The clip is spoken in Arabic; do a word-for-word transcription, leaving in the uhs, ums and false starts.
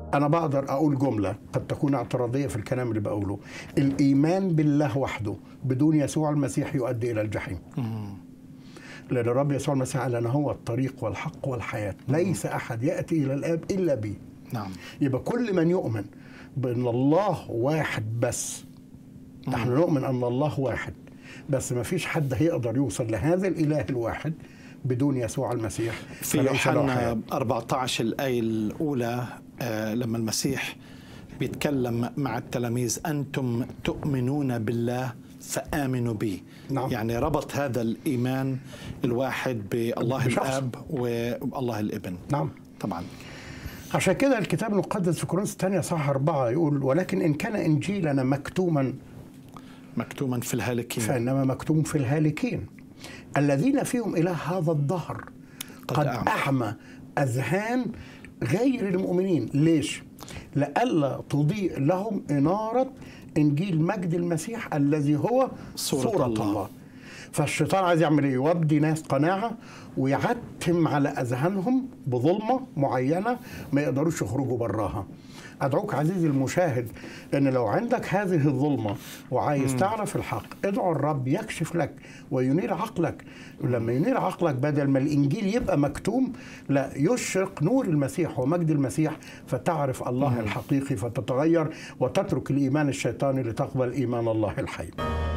أنا بقدر أقول جملة قد تكون اعتراضية في الكلام اللي بقوله. الإيمان بالله وحده بدون يسوع المسيح يؤدي إلى الجحيم. لأن الرب يسوع المسيح قال أنا هو الطريق والحق والحياة، ليس أحد يأتي إلى الآب إلا بي. نعم. يبقى كل من يؤمن بأن الله واحد بس، نحن نؤمن أن الله واحد بس ما فيش حد هيقدر يوصل لهذا الإله الواحد بدون يسوع المسيح. في يوحنا أربعة عشر الآية الأولى آه لما المسيح بيتكلم مع التلاميذ أنتم تؤمنون بالله فآمنوا بي. نعم. يعني ربط هذا الإيمان الواحد بالله بشخص. الآب والله الابن. نعم طبعا. عشان كده الكتاب المقدس في كورنثوس الثانية صح أربعة يقول ولكن إن كان إنجيلنا مكتوما مكتوما في الهالكين فإنما مكتوم في الهالكين الذين فيهم إله هذا الدهر قد, قد أعمى أذهان غير المؤمنين. ليش؟ لئلا تضيء لهم إنارة إنجيل مجد المسيح الذي هو صورة, صورة الله. الله. فالشيطان عايز يعمل ايه؟ يودي ناس قناعة ويعتم على أذهانهم بظلمة معينة ما يقدروش يخرجوا براها. أدعوك عزيزي المشاهد أن لو عندك هذه الظلمة وعايز مم. تعرف الحق، ادعو الرب يكشف لك وينير عقلك. ولما ينير عقلك بدل ما الإنجيل يبقى مكتوم، لا، يشرق نور المسيح ومجد المسيح فتعرف الله مم. الحقيقي فتتغير وتترك الإيمان الشيطاني لتقبل إيمان الله الحي.